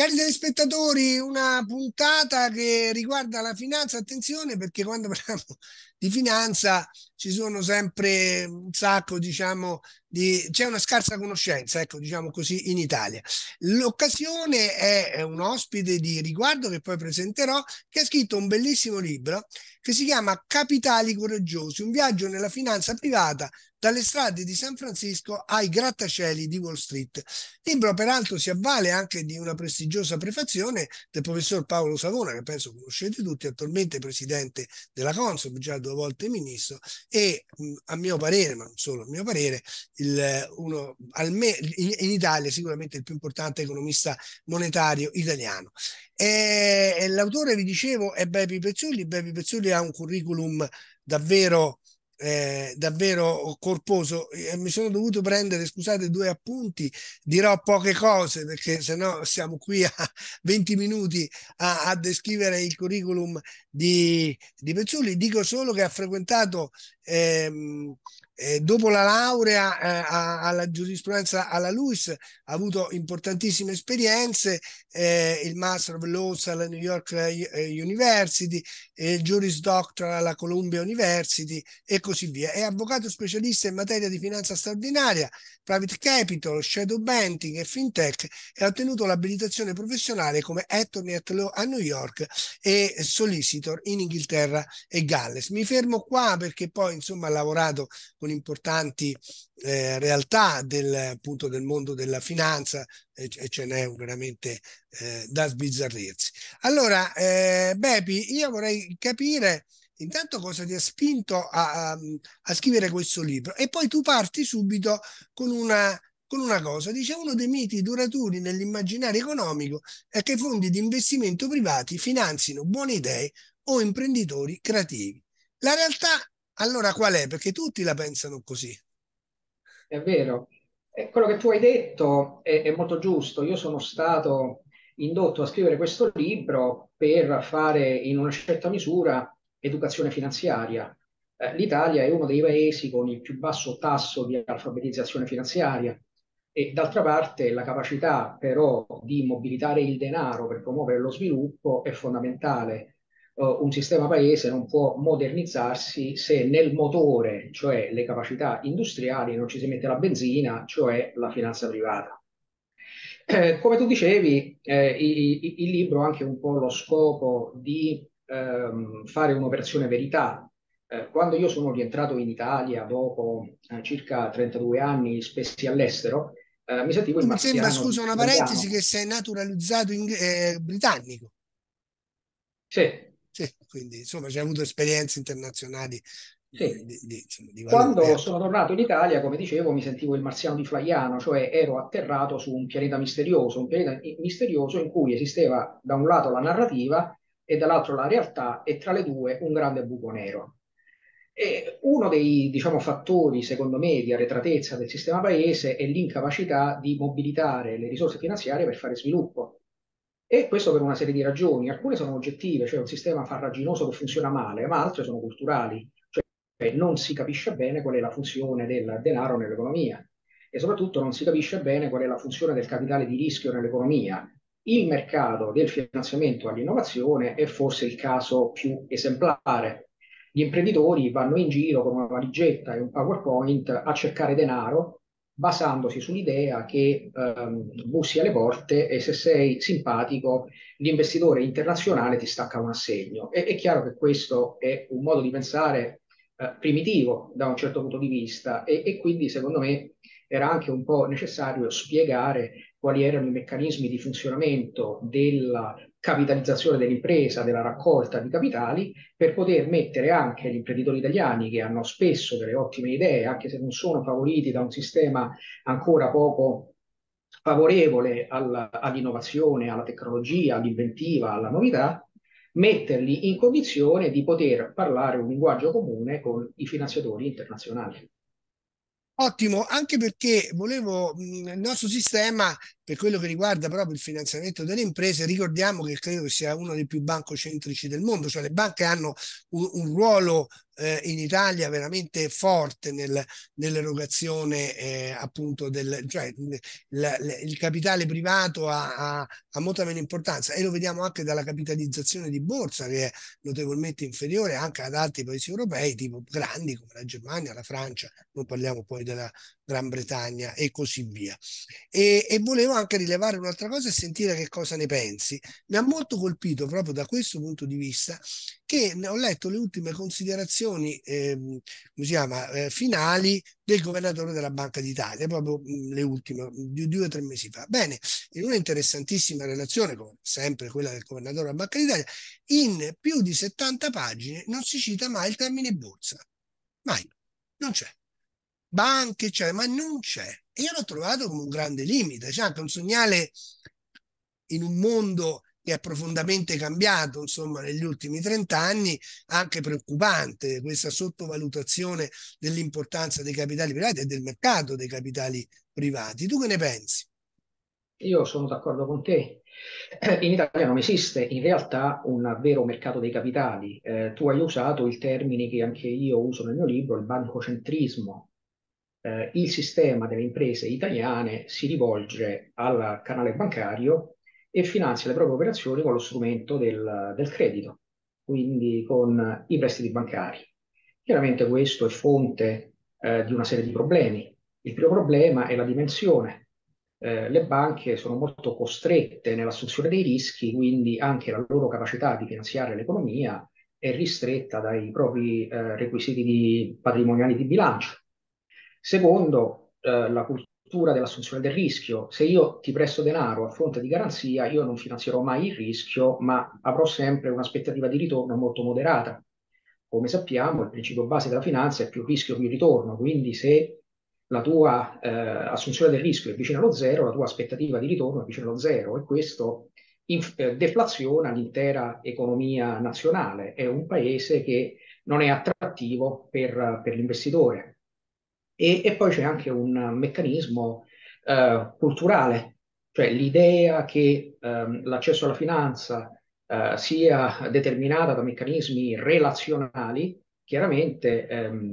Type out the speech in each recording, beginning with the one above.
Cari telespettatori, una puntata che riguarda la finanza. Attenzione, perché quando parliamo di finanza ci sono sempre un sacco, diciamo, c'è una scarsa conoscenza, ecco, diciamo così, in Italia. L'occasione è un ospite di riguardo che poi presenterò, che ha scritto un bellissimo libro che si chiama Capitali Coraggiosi, un viaggio nella finanza privata dalle strade di San Francisco ai grattacieli di Wall Street. Il libro peraltro si avvale anche di una prestigiosa prefazione del professor Paolo Savona, che penso conoscete tutti, attualmente presidente della Consob, già 2 volte ministro, e a mio parere, ma non solo a mio parere, in Italia sicuramente il più importante economista monetario italiano. L'autore, vi dicevo, è Bepi Pezzulli. Bepi Pezzulli ha un curriculum davvero corposo. Mi sono dovuto prendere, scusate, 2 appunti. Dirò poche cose perché sennò siamo qui a 20 minuti a descrivere il curriculum di Pezzulli. Dico solo che ha frequentato dopo la laurea alla giurisprudenza alla LUIS, ha avuto importantissime esperienze, il Master of Laws alla New York University, il Juris Doctor alla Columbia University e così via. È avvocato specialista in materia di finanza straordinaria, private capital, shadow banking e fintech, e ha ottenuto l'abilitazione professionale come attorney at law a New York e solicitor in Inghilterra e Galles. Mi fermo qua perché poi insomma ha lavorato con importanti realtà appunto del mondo della finanza, e ce n'è veramente da sbizzarrirsi. Allora, Bepi, io vorrei capire intanto cosa ti ha spinto a scrivere questo libro, e poi tu parti subito con una cosa. Dice: uno dei miti duraturi nell'immaginario economico è che i fondi di investimento privati finanzino buone idee o imprenditori creativi. La realtà allora qual è? Perché tutti la pensano così. È vero. Quello che tu hai detto è molto giusto. Io sono stato indotto a scrivere questo libro per fare in una certa misura educazione finanziaria. L'Italia è uno dei paesi con il più basso tasso di alfabetizzazione finanziaria e d'altra parte la capacità però di mobilitare il denaro per promuovere lo sviluppo è fondamentale. Un sistema paese non può modernizzarsi se nel motore, cioè le capacità industriali, non ci si mette la benzina, cioè la finanza privata. Come tu dicevi, il libro ha anche un po' lo scopo di fare un'operazione verità. Quando io sono rientrato in Italia dopo circa 32 anni spesi all'estero, mi sentivo il Tu mi sembra, marziano scusa, di una parentesi, italiano. che sei naturalizzato britannico. Sì, Sì, quindi insomma c'è avuto esperienze internazionali sì. insomma, di valore, Quando ecco. sono tornato in Italia, come dicevo, mi sentivo il marziano di Flaiano, cioè ero atterrato su un pianeta misterioso in cui esisteva da un lato la narrativa e dall'altro la realtà e tra le due un grande buco nero. E uno dei, diciamo, fattori, secondo me, di arretratezza del sistema paese è l'incapacità di mobilitare le risorse finanziarie per fare sviluppo. E questo per una serie di ragioni. Alcune sono oggettive, cioè un sistema farraginoso che funziona male, ma altre sono culturali, non si capisce bene qual è la funzione del denaro nell'economia e soprattutto non si capisce bene qual è la funzione del capitale di rischio nell'economia. Il mercato del finanziamento all'innovazione è forse il caso più esemplare. Gli imprenditori vanno in giro con una valigetta e un PowerPoint a cercare denaro basandosi sull'idea che bussi alle porte e se sei simpatico l'investitore internazionale ti stacca un assegno. È chiaro che questo è un modo di pensare primitivo da un certo punto di vista e quindi secondo me era anche un po' necessario spiegare quali erano i meccanismi di funzionamento della capitalizzazione dell'impresa, della raccolta di capitali, per poter mettere anche gli imprenditori italiani che hanno spesso delle ottime idee, anche se non sono favoriti da un sistema ancora poco favorevole all'innovazione, alla tecnologia, all'inventiva, alla novità, metterli in condizione di poter parlare un linguaggio comune con i finanziatori internazionali. Ottimo, anche perché volevo, il nostro sistema, per quello che riguarda proprio il finanziamento delle imprese, ricordiamo che credo che sia uno dei più bancocentrici del mondo, cioè le banche hanno un ruolo in Italia veramente forte nell'erogazione appunto cioè il capitale privato ha molta meno importanza, e lo vediamo anche dalla capitalizzazione di borsa, che è notevolmente inferiore anche ad altri paesi europei, tipo grandi come la Germania, la Francia, non parliamo poi della Gran Bretagna e così via. E volevo anche rilevare un'altra cosa e sentire che cosa ne pensi. Mi ha molto colpito proprio da questo punto di vista che ne ho letto le ultime considerazioni come si chiama, finali del governatore della Banca d'Italia, proprio le ultime, di 2 o 3 mesi fa. Bene, in una interessantissima relazione, come sempre quella del governatore della Banca d'Italia, in più di 70 pagine non si cita mai il termine borsa. Mai. Non c'è. Banche, cioè, ma non c'è. E io l'ho trovato come un grande limite, c'è anche un segnale in un mondo che è profondamente cambiato, insomma, negli ultimi 30 anni, anche preoccupante questa sottovalutazione dell'importanza dei capitali privati e del mercato dei capitali privati. Tu che ne pensi? Io sono d'accordo con te. In Italia non esiste in realtà un vero mercato dei capitali. Tu hai usato il termine che anche io uso nel mio libro, il bancocentrismo. Il sistema delle imprese italiane si rivolge al canale bancario e finanzia le proprie operazioni con lo strumento del credito, quindi con i prestiti bancari. Chiaramente questo è fonte di una serie di problemi. Il primo problema è la dimensione. Le banche sono molto costrette nell'assunzione dei rischi, quindi anche la loro capacità di finanziare l'economia è ristretta dai propri patrimoniali di bilancio. Secondo, la cultura dell'assunzione del rischio. Se io ti presto denaro a fronte di garanzia, io non finanzierò mai il rischio, ma avrò sempre un'aspettativa di ritorno molto moderata. Come sappiamo, il principio base della finanza è più rischio più ritorno, quindi se la tua assunzione del rischio è vicina allo zero, la tua aspettativa di ritorno è vicina allo zero, e questo deflaziona l'intera economia nazionale. È un paese che non è attrattivo per l'investitore. E poi c'è anche un meccanismo culturale, cioè l'idea che l'accesso alla finanza sia determinata da meccanismi relazionali, chiaramente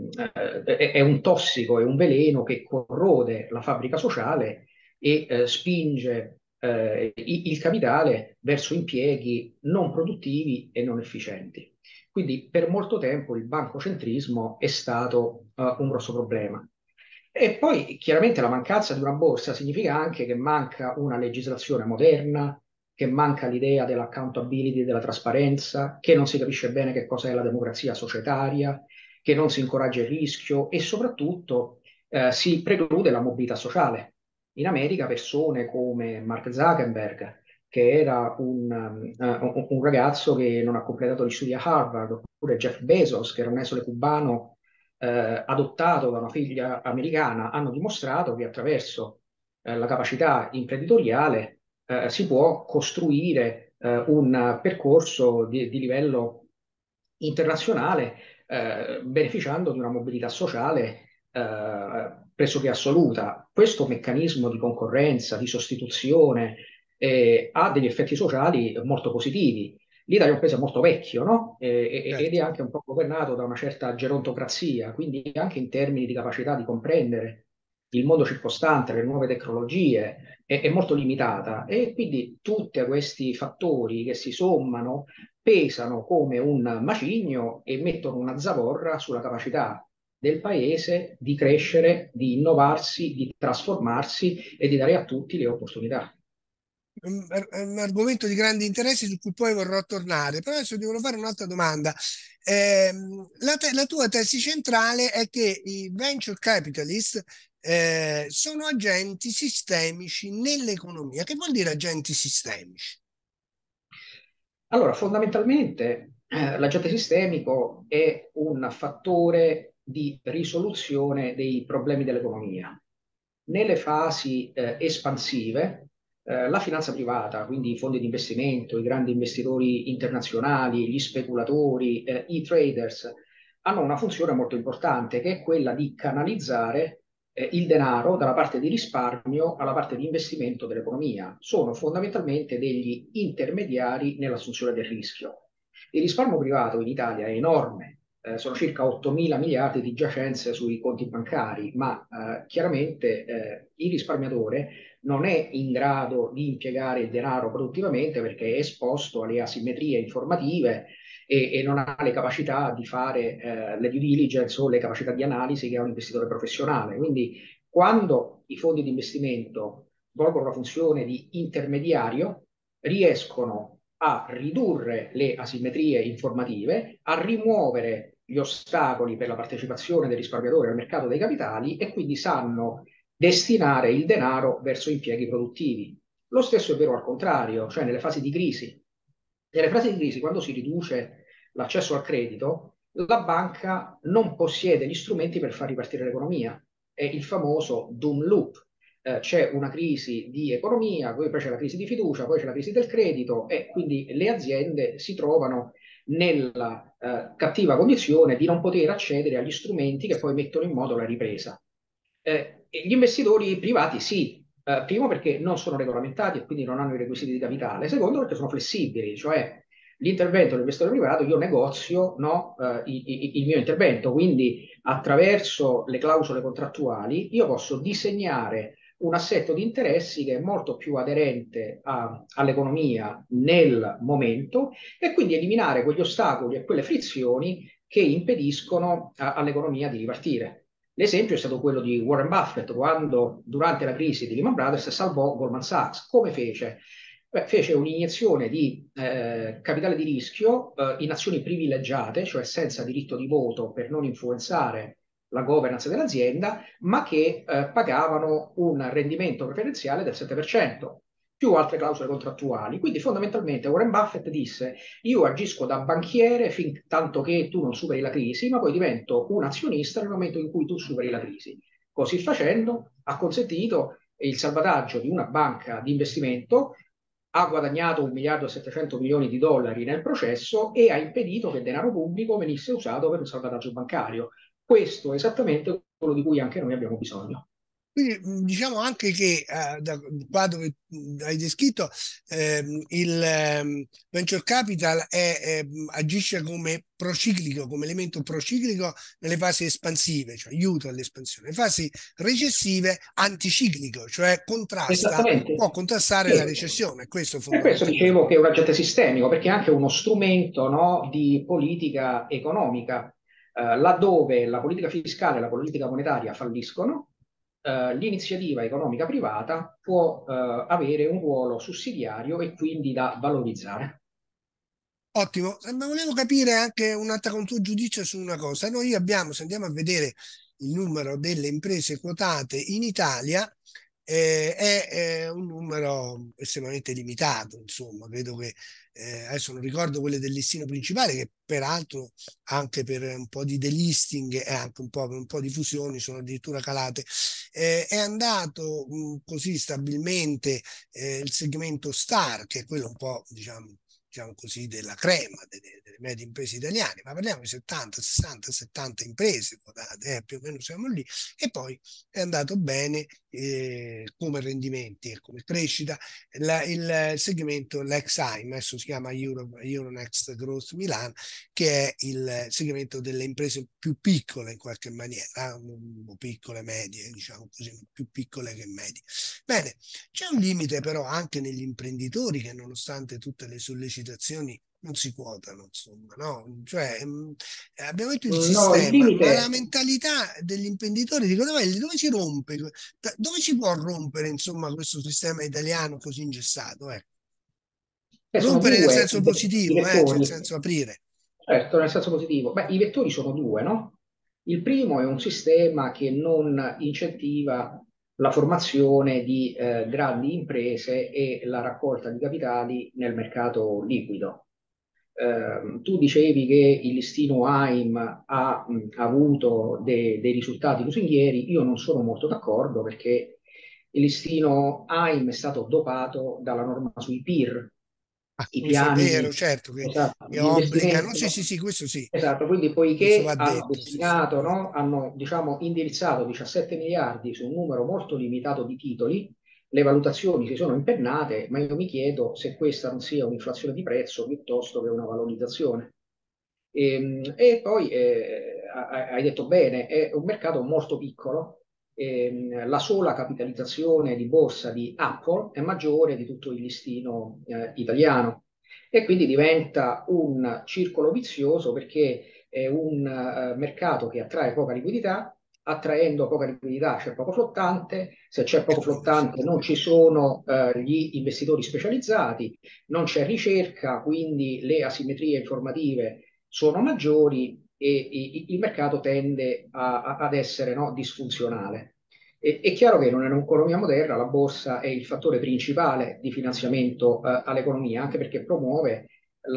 è un tossico, è un veleno che corrode la fabbrica sociale e spinge il capitale verso impieghi non produttivi e non efficienti. Quindi per molto tempo il bancocentrismo è stato un grosso problema. E poi chiaramente la mancanza di una borsa significa anche che manca una legislazione moderna, che manca l'idea dell'accountability, della trasparenza, che non si capisce bene che cosa è la democrazia societaria, che non si incoraggia il rischio e soprattutto si preclude la mobilità sociale. In America persone come Mark Zuckerberg, che era un ragazzo che non ha completato gli studi a Harvard, oppure Jeff Bezos, che era un esule cubano adottato da una figlia americana, hanno dimostrato che attraverso la capacità imprenditoriale si può costruire un percorso di livello internazionale, beneficiando di una mobilità sociale pressoché assoluta. Questo meccanismo di concorrenza, di sostituzione, ha degli effetti sociali molto positivi. L'Italia è un paese molto vecchio, no? Ed è Certo. anche un po' governato da una certa gerontocrazia, quindi anche in termini di capacità di comprendere il mondo circostante, le nuove tecnologie, è molto limitata, e quindi tutti questi fattori che si sommano pesano come un macigno e mettono una zavorra sulla capacità del paese di crescere, di innovarsi, di trasformarsi e di dare a tutti le opportunità. È un argomento di grande interesse su cui poi vorrò tornare, però adesso ti volevo fare un'altra domanda. La tua tesi centrale è che i venture capitalist sono agenti sistemici nell'economia. Che vuol dire agenti sistemici? Allora, fondamentalmente, l'agente sistemico è un fattore di risoluzione dei problemi dell'economia. Nelle fasi espansive, la finanza privata, quindi i fondi di investimento, i grandi investitori internazionali, gli speculatori, i traders, hanno una funzione molto importante, che è quella di canalizzare il denaro dalla parte di risparmio alla parte di investimento dell'economia. Sono fondamentalmente degli intermediari nell'assunzione del rischio. Il risparmio privato in Italia è enorme, sono circa 8 mila miliardi di giacenze sui conti bancari, ma chiaramente il risparmiatore non è in grado di impiegare il denaro produttivamente perché è esposto alle asimmetrie informative e non ha le capacità di fare le due diligence o le capacità di analisi che ha un investitore professionale. Quindi quando i fondi di investimento svolgono la funzione di intermediario, riescono a ridurre le asimmetrie informative, a rimuovere gli ostacoli per la partecipazione del risparmiatore al mercato dei capitali e quindi sanno destinare il denaro verso impieghi produttivi. Lo stesso è vero al contrario, cioè nelle fasi di crisi. Nelle fasi di crisi, quando si riduce l'accesso al credito, la banca non possiede gli strumenti per far ripartire l'economia. È il famoso doom loop. C'è una crisi di economia, poi c'è la crisi di fiducia, poi c'è la crisi del credito e quindi le aziende si trovano nella cattiva condizione di non poter accedere agli strumenti che poi mettono in moto la ripresa. Gli investitori privati sì, primo perché non sono regolamentati e quindi non hanno i requisiti di capitale, secondo perché sono flessibili, cioè l'intervento dell'investitore privato, io negozio no, il mio intervento, quindi attraverso le clausole contrattuali io posso disegnare un assetto di interessi che è molto più aderente all'economia nel momento e quindi eliminare quegli ostacoli e quelle frizioni che impediscono all'economia di ripartire. L'esempio è stato quello di Warren Buffett quando durante la crisi di Lehman Brothers salvò Goldman Sachs. Come fece? Beh, fece un'iniezione di capitale di rischio in azioni privilegiate, cioè senza diritto di voto per non influenzare la governance dell'azienda, ma che pagavano un rendimento preferenziale del 7%, più altre clausole contrattuali. Quindi fondamentalmente Warren Buffett disse io agisco da banchiere fin tanto che tu non superi la crisi, ma poi divento un azionista nel momento in cui tu superi la crisi. Così facendo ha consentito il salvataggio di una banca di investimento, ha guadagnato 1 miliardo e 700 milioni di dollari nel processo e ha impedito che il denaro pubblico venisse usato per un salvataggio bancario. Questo è esattamente quello di cui anche noi abbiamo bisogno. Quindi diciamo anche che da qua dove hai descritto il venture capital agisce come prociclico, come elemento prociclico nelle fasi espansive, cioè aiuta all'espansione. Le fasi recessive anticiclico, cioè Esattamente. può contrastare la Sì. recessione, questo Per questo fondamentalmente. dicevo che è un agente sistemico, perché è anche uno strumento, no, di politica economica, laddove la politica fiscale e la politica monetaria falliscono, l'iniziativa economica privata può avere un ruolo sussidiario e quindi da valorizzare. Ottimo. Ma volevo capire anche un tuo giudizio su una cosa. Noi abbiamo, se andiamo a vedere il numero delle imprese quotate in Italia, è un numero estremamente limitato, insomma, credo che adesso non ricordo quelle del listino principale, che peraltro anche per un po' di delisting e anche un po' per un po' di fusioni sono addirittura calate. È andato così stabilmente il segmento Star, che è quello un po', diciamo così, della crema delle medie imprese italiane, ma parliamo di 70, 60, 70 imprese quotate, più o meno siamo lì, e poi è andato bene come rendimenti e come crescita il segmento l'Exime, adesso si chiama Euronext Growth Milan, che è il segmento delle imprese più piccole in qualche maniera, piccole, medie, diciamo così, più piccole che medie. Bene, c'è un limite però anche negli imprenditori che nonostante tutte le sollecitazioni non si quotano, insomma, no? Cioè, abbiamo detto il No, il sistema, ma la limite, mentalità degli imprenditori, dico, dove si rompe? Dove si può rompere, insomma, questo sistema italiano così ingessato? sono Rompere nel due senso i positivo, cioè nel vettori. senso aprire. Certo, nel senso positivo. Beh, i vettori sono due, no? Il primo è un sistema che non incentiva la formazione di grandi imprese e la raccolta di capitali nel mercato liquido. Tu dicevi che il listino AIM ha avuto dei risultati lusinghieri, io non sono molto d'accordo perché il listino AIM è stato dopato dalla norma sui PIR, i Questo è vero, piani, certo, esatto, che di obbligano. Sì, investimento. sì, sì, questo sì, Esatto, quindi questo poiché va hanno detto, sì, sì, destinato, no, hanno diciamo, indirizzato 17 miliardi su un numero molto limitato di titoli, le valutazioni si sono impennate, ma io mi chiedo se questa non sia un'inflazione di prezzo piuttosto che una valorizzazione. E poi, hai detto bene, è un mercato molto piccolo. La sola capitalizzazione di borsa di Apple è maggiore di tutto il listino italiano, e quindi diventa un circolo vizioso, perché è un mercato che attrae poca liquidità. Attraendo poca liquidità c'è poco flottante, se c'è E poco quindi sì. flottante non ci sono gli investitori specializzati, non c'è ricerca, quindi le asimmetrie informative sono maggiori, e il mercato tende ad essere, no, disfunzionale. È chiaro che in un'economia moderna la borsa è il fattore principale di finanziamento all'economia, anche perché promuove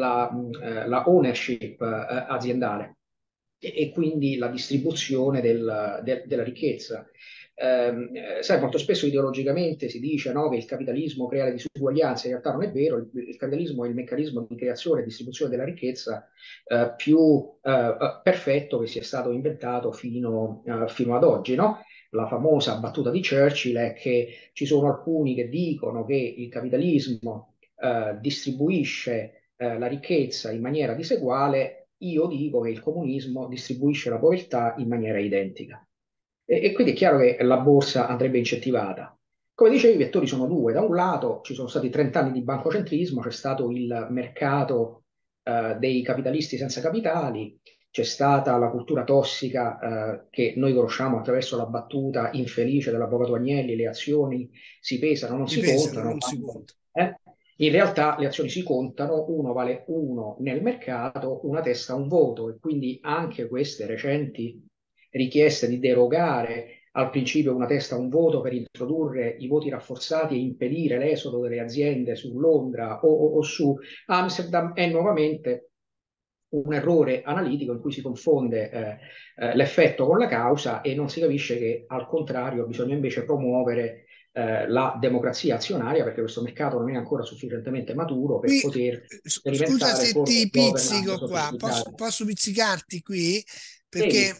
la ownership aziendale, e quindi la distribuzione della ricchezza. Sai, molto spesso ideologicamente si dice, no, che il capitalismo crea le disuguaglianze. In realtà non è vero. Il capitalismo è il meccanismo di creazione e distribuzione della ricchezza più perfetto che sia stato inventato fino ad oggi, no? La famosa battuta di Churchill è che ci sono alcuni che dicono che il capitalismo distribuisce la ricchezza in maniera diseguale. Io dico che il comunismo distribuisce la povertà in maniera identica. E quindi è chiaro che la borsa andrebbe incentivata. Come dicevi, i vettori sono due. Da un lato ci sono stati 30 anni di bancocentrismo, c'è stato il mercato dei capitalisti senza capitali, c'è stata la cultura tossica che noi conosciamo attraverso la battuta infelice dell'avvocato Agnelli: le azioni si pesano, non Si si pesano, contano. non si conta. Eh? In realtà le azioni si contano, uno vale uno nel mercato, una testa un voto, e quindi anche queste recenti richieste di derogare al principio una testa un voto per introdurre i voti rafforzati e impedire l'esodo delle aziende su Londra o su Amsterdam è nuovamente un errore analitico in cui si confonde l'effetto con la causa, e non si capisce che al contrario bisogna invece promuovere la democrazia azionaria, perché questo mercato non è ancora sufficientemente maturo per Qui, poter scusa sperimentare se forme di ti governance pizzico qua, sofisticate. posso pizzicarti qui? Devi. Perché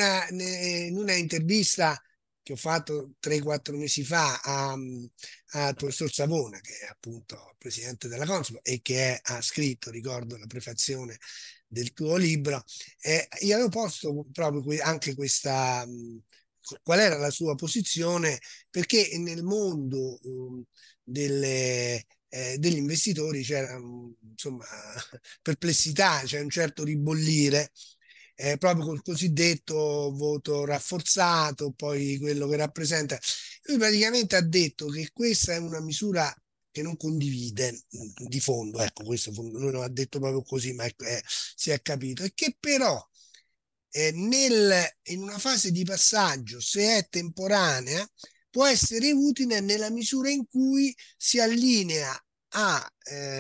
in una intervista che ho fatto 3-4 mesi fa al professor Savona, che è appunto presidente della Consob e che ha scritto, ricordo, la prefazione del tuo libro, io avevo posto proprio anche questa, qual era la sua posizione, perché nel mondo degli investitori c'era insomma perplessità, c'è un certo ribollire proprio col cosiddetto voto rafforzato, poi quello che rappresenta. Lui praticamente ha detto che questa è una misura che non condivide di fondo, ecco, questo lui non ha detto proprio così, ma si è capito, e che però in una fase di passaggio, se è temporanea, può essere utile nella misura in cui si allinea a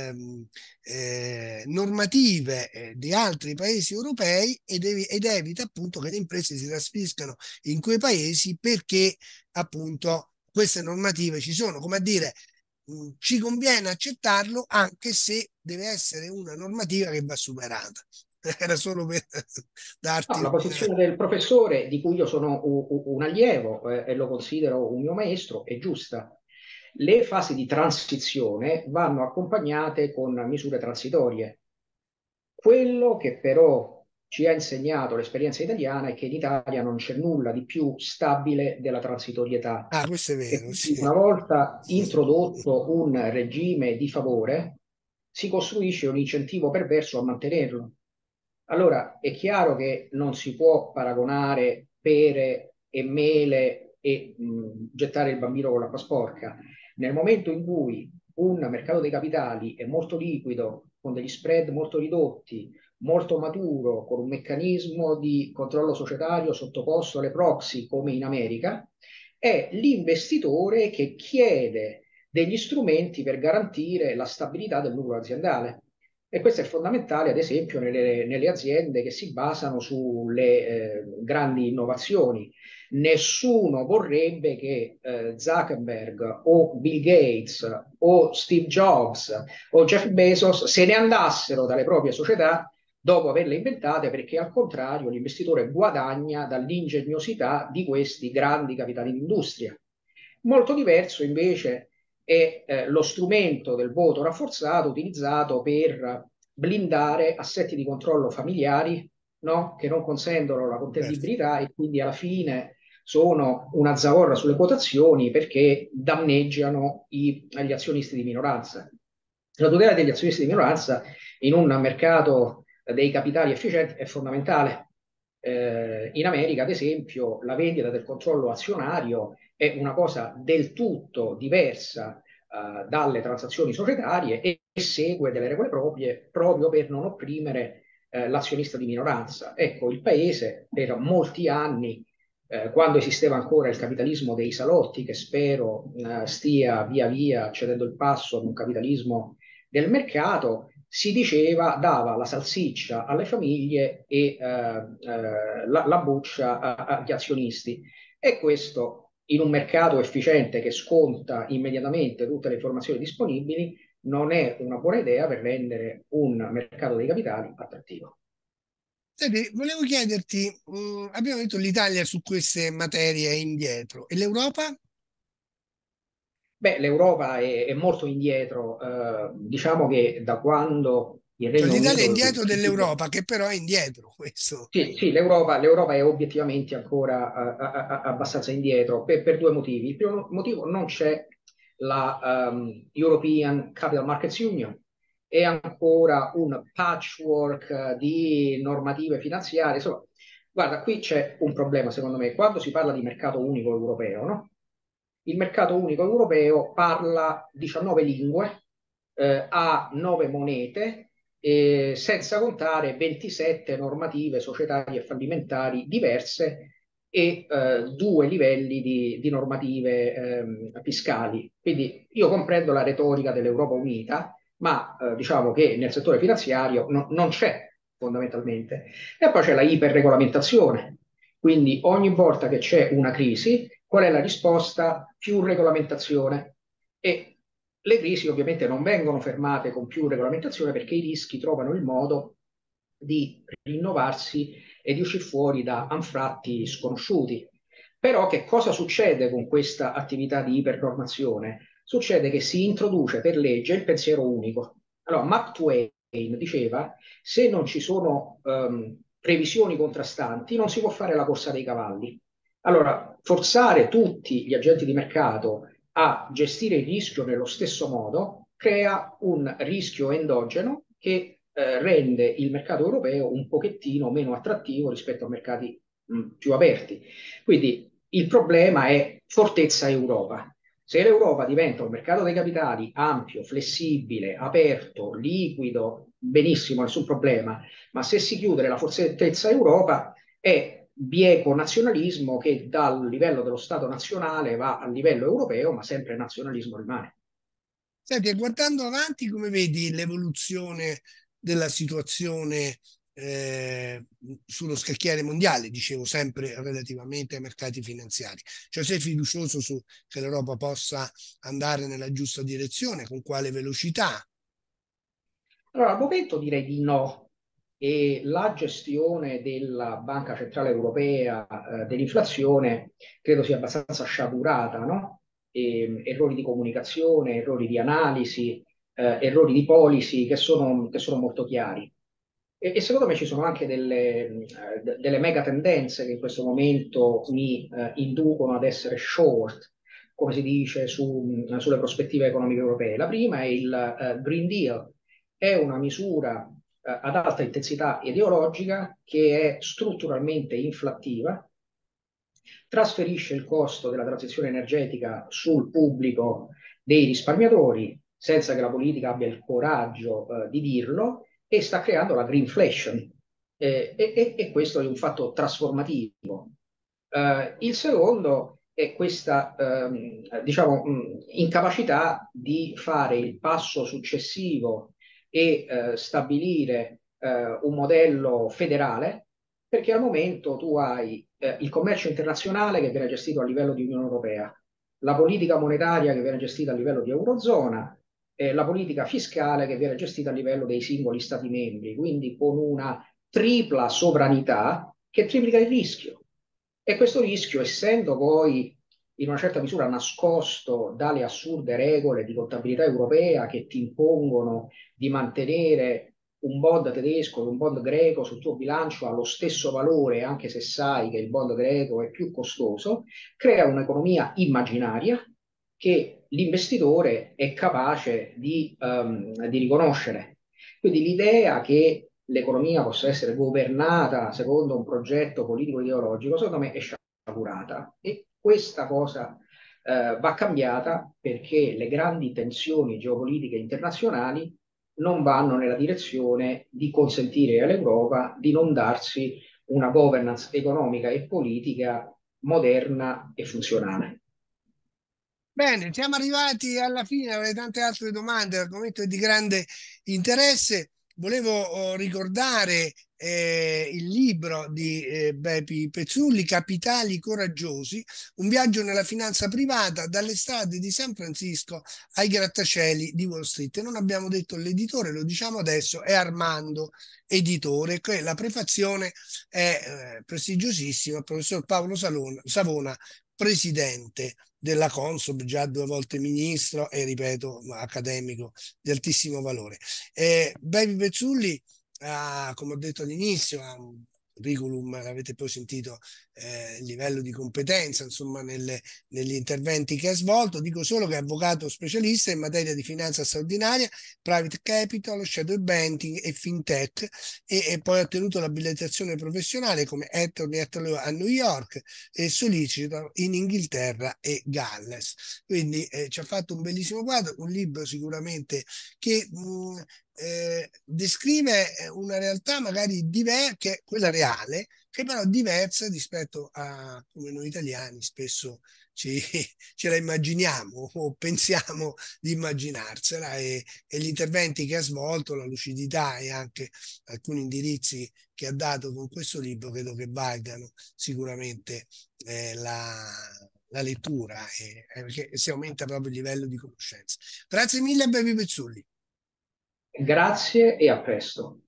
normative di altri paesi europei ed evita appunto che le imprese si trasferiscano in quei paesi, perché appunto queste normative ci sono, come a dire, ci conviene accettarlo anche se deve essere una normativa che va superata. Era solo per No, darti la posizione del professore, di cui io sono un allievo e lo considero un mio maestro, è giusta. Le fasi di transizione vanno accompagnate con misure transitorie. Quello che però ci ha insegnato l'esperienza italiana è che in Italia non c'è nulla di più stabile della transitorietà, Ah, questo è e vero, quindi sì. una volta introdotto un regime di favore, si costruisce un incentivo perverso a mantenerlo. Allora, è chiaro che non si può paragonare pere e mele e gettare il bambino con l'acqua sporca. Nel momento in cui un mercato dei capitali è molto liquido, con degli spread molto ridotti, molto maturo, con un meccanismo di controllo societario sottoposto alle proxy come in America, è l'investitore che chiede degli strumenti per garantire la stabilità del nucleo aziendale. E questo è fondamentale, ad esempio, nelle aziende che si basano sulle grandi innovazioni. Nessuno vorrebbe che Zuckerberg o Bill Gates o Steve Jobs o Jeff Bezos se ne andassero dalle proprie società dopo averle inventate, perché al contrario l'investitore guadagna dall'ingegnosità di questi grandi capitali d'industria. Molto diverso invece è lo strumento del voto rafforzato utilizzato per blindare assetti di controllo familiari, no? Che non consentono la certo. contendibilità e quindi alla fine sono una zavorra sulle quotazioni perché danneggiano gli azionisti di minoranza. La tutela degli azionisti di minoranza in un mercato dei capitali efficienti è fondamentale. In America, ad esempio, la vendita del controllo azionario è una cosa del tutto diversa dalle transazioni societarie e segue delle regole proprie proprio per non opprimere l'azionista di minoranza. Ecco, il paese per molti anni, quando esisteva ancora il capitalismo dei salotti, che spero stia via via cedendo il passo ad un capitalismo del mercato, si diceva dava la salsiccia alle famiglie e la buccia agli azionisti. E questo in un mercato efficiente che sconta immediatamente tutte le informazioni disponibili non è una buona idea per rendere un mercato dei capitali attrattivo. Senti, volevo chiederti, abbiamo detto l'Italia su queste materie è indietro e l'Europa? Beh, l'Europa è molto indietro, diciamo che da quando il Cioè Regno l'Italia è Unito è indietro uscito. dell'Europa, che però è indietro, questo. Sì, sì, l'Europa è obiettivamente ancora abbastanza indietro per due motivi. Il primo motivo, non c'è la European Capital Markets Union, è ancora un patchwork di normative finanziarie. Insomma, guarda, qui c'è un problema secondo me. Quando si parla di mercato unico europeo, no? Il mercato unico europeo parla 19 lingue, ha 9 monete, senza contare 27 normative societarie e fallimentari diverse e due livelli di normative fiscali. Quindi io comprendo la retorica dell'Europa Unita, ma diciamo che nel settore finanziario non c'è fondamentalmente. E poi c'è la iperregolamentazione. Quindi ogni volta che c'è una crisi, qual è la risposta? Più regolamentazione. E le crisi ovviamente non vengono fermate con più regolamentazione perché i rischi trovano il modo di rinnovarsi e di uscire fuori da anfratti sconosciuti. Però che cosa succede con questa attività di ipernormazione? Succede che si introduce per legge il pensiero unico. Allora, Mark Twain diceva, se non ci sono previsioni contrastanti, non si può fare la corsa dei cavalli. Allora, forzare tutti gli agenti di mercato a gestire il rischio nello stesso modo crea un rischio endogeno che rende il mercato europeo un pochettino meno attrattivo rispetto a mercati più aperti. Quindi il problema è fortezza Europa. Se l'Europa diventa un mercato dei capitali ampio, flessibile, aperto, liquido, benissimo, nessun problema, ma se si chiude la fortezza Europa è bieco nazionalismo che dal livello dello Stato nazionale va a livello europeo, ma sempre nazionalismo rimane. Senti, e guardando avanti, come vedi l'evoluzione della situazione sullo scacchiere mondiale, dicevo sempre relativamente ai mercati finanziari? Cioè sei fiducioso che l'Europa possa andare nella giusta direzione, con quale velocità? Allora, al momento direi di no. E la gestione della Banca Centrale Europea, dell'inflazione credo sia abbastanza sciagurata, no? Errori di comunicazione, errori di analisi, errori di policy che sono molto chiari. E secondo me ci sono anche delle mega tendenze che in questo momento mi inducono ad essere short, come si dice, sulle prospettive economiche europee. La prima è il Green Deal, è una misura ad alta intensità ideologica che è strutturalmente inflattiva, trasferisce il costo della transizione energetica sul pubblico dei risparmiatori senza che la politica abbia il coraggio di dirlo e sta creando la greenflation. E questo è un fatto trasformativo. Il secondo è questa diciamo, incapacità di fare il passo successivo e stabilire un modello federale, perché al momento tu hai il commercio internazionale che viene gestito a livello di Unione Europea, la politica monetaria che viene gestita a livello di Eurozona, la politica fiscale che viene gestita a livello dei singoli Stati membri, quindi con una tripla sovranità che triplica il rischio. E questo rischio, essendo poi in una certa misura nascosto dalle assurde regole di contabilità europea che ti impongono di mantenere un bond tedesco, un bond greco sul tuo bilancio ha lo stesso valore, anche se sai che il bond greco è più costoso, crea un'economia immaginaria che l'investitore è capace di riconoscere. Quindi l'idea che l'economia possa essere governata secondo un progetto politico ideologico, secondo me è sciagurata e questa cosa va cambiata perché le grandi tensioni geopolitiche internazionali non vanno nella direzione di consentire all'Europa di non darsi una governance economica e politica moderna e funzionale. Bene, siamo arrivati alla fine, avrei tante altre domande, l'argomento è di grande interesse. Volevo ricordare il libro di Bepi Pezzulli, Capitali coraggiosi, un viaggio nella finanza privata dalle strade di San Francisco ai grattacieli di Wall Street. E non abbiamo detto l'editore, lo diciamo adesso, è Armando Editore, che la prefazione è prestigiosissima, il professor Paolo Savona, presidente della Consob, già 2 volte ministro e ripeto accademico di altissimo valore. Bepi Pezzulli, come ho detto all'inizio, ha un curriculum, l'avete poi sentito, il livello di competenza insomma negli interventi che ha svolto. Dico solo che è avvocato specialista in materia di finanza straordinaria, private capital, shadow banking e fintech e poi ha ottenuto l'abilitazione professionale come attorney at law a New York e solicitor in Inghilterra e Galles. Quindi ci ha fatto un bellissimo quadro, un libro sicuramente che descrive una realtà magari diversa, che è quella reale, che però è diversa rispetto a come noi italiani spesso ci, ce la immaginiamo o pensiamo di immaginarsela e gli interventi che ha svolto, la lucidità e anche alcuni indirizzi che ha dato con questo libro credo che valgano sicuramente la lettura perché si aumenta proprio il livello di conoscenza. Grazie mille a Bepi Pezzulli. Grazie e a presto.